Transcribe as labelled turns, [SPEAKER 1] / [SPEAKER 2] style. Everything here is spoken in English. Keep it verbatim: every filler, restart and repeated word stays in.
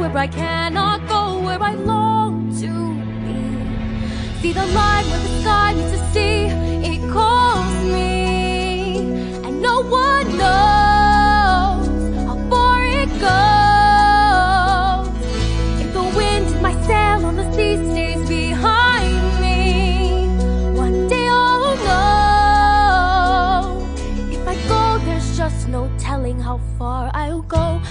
[SPEAKER 1] where I cannot go, where I long to be. See the line where the sky meets the sea, it calls me, and no one knows how far it goes. If the wind in my sail on the sea stays behind me, one day I'll know. If I go, there's just no telling how far I'll go.